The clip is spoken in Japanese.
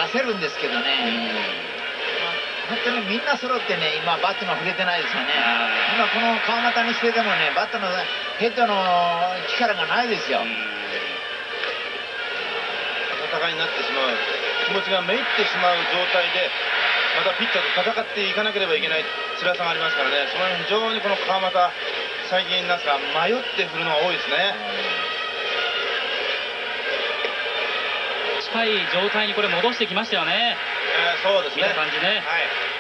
せるんですけどね、本当にみんな揃ってね、今、バットの振れてないですよね。今、この川又にしてでもね、バットのヘッドの力がないですよ。 戦いになってしまう、気持ちがめいってしまう状態で、またピッチャーと戦っていかなければいけない辛さがありますからね、その辺非常にこの川又、最近なんか迷って振るのが多いですね。 近い状態にこれ戻してきましたよね。 そうですね。 見た感じね。 はい。